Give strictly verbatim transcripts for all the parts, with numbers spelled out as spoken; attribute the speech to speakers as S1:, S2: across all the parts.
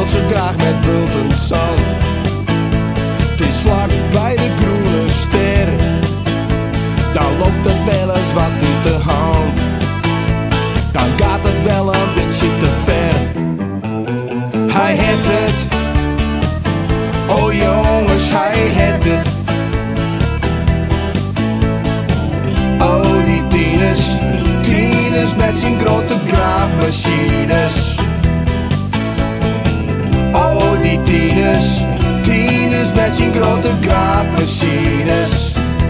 S1: speelt zo graag met bultend zand. Het is vlak bij de groene ster, dan loopt het wel eens wat uit de hand. Dan gaat het wel een beetje te ver. Hij heeft het, oh jongens, hij heeft het. Oh die tieners, tieners met zijn grote graafmachines. Oh die tieners, tieners met zijn grote graafmachines.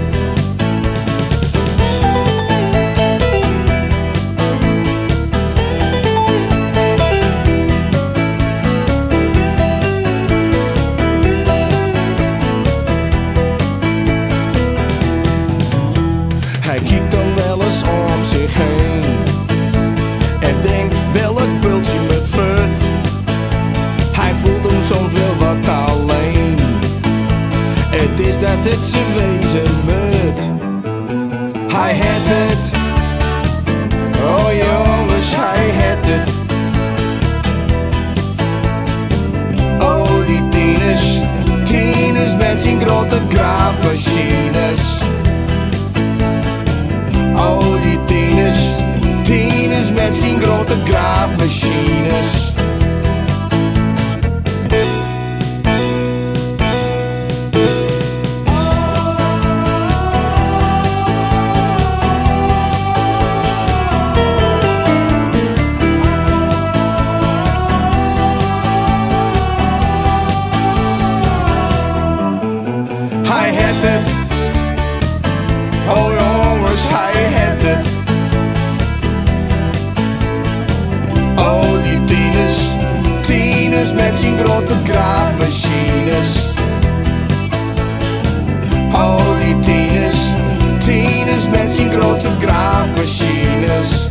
S1: Hij kijkt dan wel eens om zich heen en denkt welk bultje met fut. Hij voelt hem soms wel wat alleen. Het is dat het ze wezen moet. Hij heeft het, oh jongens, hij heeft het. Oh die tieners, tieners met zijn grote graafmachines. Oh die tieners, tieners met zijn grote graafmachines. Hij heeft het, oh jongens, hij heeft het. Oh die tieners, tieners met zijn grote graafmachines. Oh die tieners, tieners met zijn grote graafmachines.